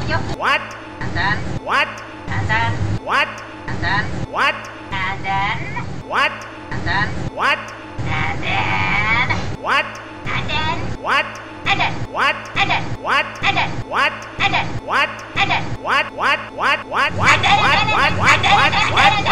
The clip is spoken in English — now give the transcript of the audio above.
What? And then. What? And then. What? And then. What? And then. What? And then. What? And then. What? And then. What? And then. What? And then. What? And then. What? And then. What? And then. What? What? What? What? What? And then. What? What? What? What? What?